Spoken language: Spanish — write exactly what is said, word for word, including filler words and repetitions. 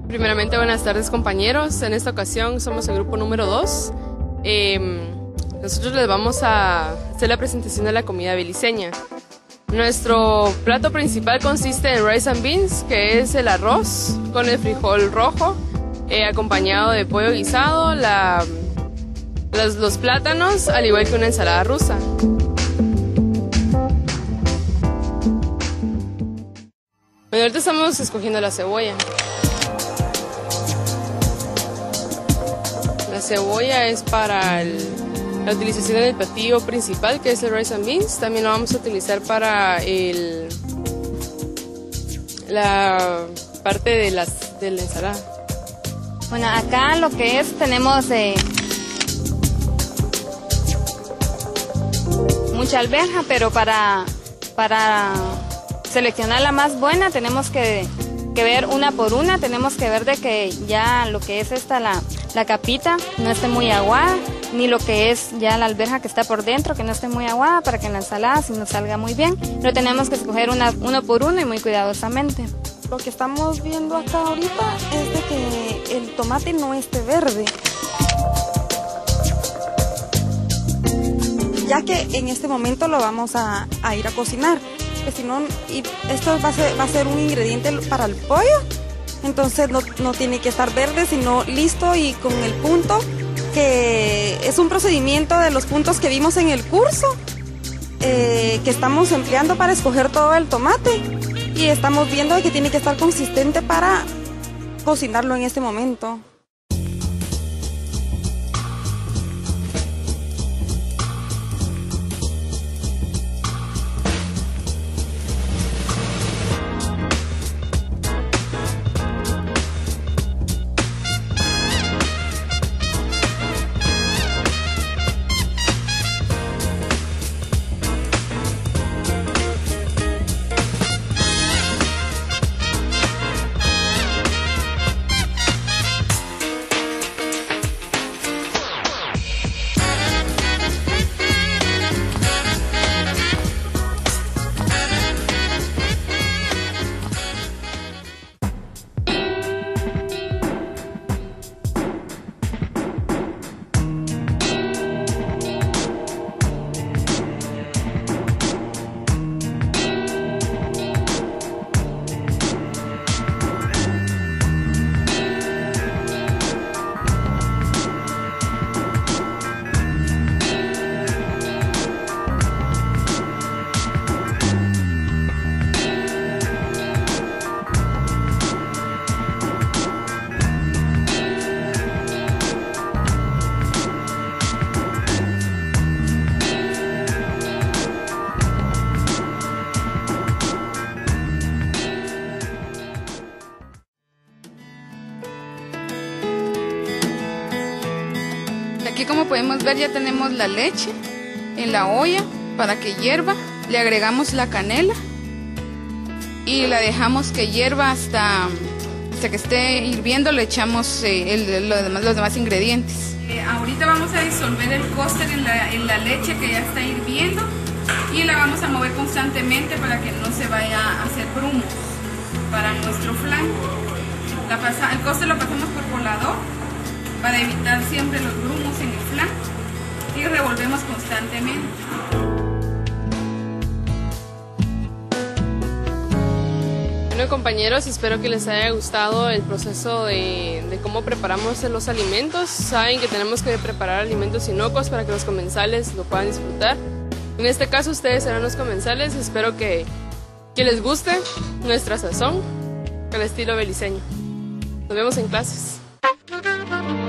Primeramente, buenas tardes, compañeros. En esta ocasión somos el grupo número dos. Eh, nosotros les vamos a hacer la presentación de la comida beliceña. Nuestro plato principal consiste en rice and beans, que es el arroz con el frijol rojo, eh, acompañado de pollo guisado, la, los, los plátanos, al igual que una ensalada rusa. Bueno, ahorita estamos escogiendo la cebolla. La cebolla es para el, la utilización del platillo principal, que es el rice and beans. También lo vamos a utilizar para el, la parte de, las, de la ensalada. Bueno, acá lo que es, tenemos eh, mucha alberja, pero para, para seleccionar la más buena tenemos que, que ver una por una, tenemos que ver de que ya lo que es esta, la, la capita, no esté muy aguada, ni lo que es ya la alberja que está por dentro, que no esté muy aguada, para que en la ensalada sí nos salga muy bien. Pero tenemos que escoger una, uno por uno y muy cuidadosamente. Lo que estamos viendo acá ahorita es de que el tomate no esté verde, ya que en este momento lo vamos a, a ir a cocinar, que si no, y esto va a, ser, va a ser un ingrediente para el pollo, entonces no, no tiene que estar verde, sino listo y con el punto, que es un procedimiento de los puntos que vimos en el curso, eh, que estamos empleando para escoger todo el tomate, y estamos viendo que tiene que estar consistente para cocinarlo en este momento. Aquí, como podemos ver, ya tenemos la leche en la olla para que hierva. Le agregamos la canela y la dejamos que hierva hasta, hasta que esté hirviendo. Le echamos eh, el, los, demás, los demás ingredientes. Eh, ahorita vamos a disolver el cóster en la, en la leche que ya está hirviendo y la vamos a mover constantemente para que no se vaya a hacer grumos para nuestro flan. La pasa, el cóster lo pasamos por colador para evitar siempre los grumos en el flan, y revolvemos constantemente. Bueno, compañeros, espero que les haya gustado el proceso de, de cómo preparamos los alimentos. Saben que tenemos que preparar alimentos inocuos para que los comensales lo puedan disfrutar. En este caso, ustedes serán los comensales. Espero que, que les guste nuestra sazón al estilo beliceño. Nos vemos en clases.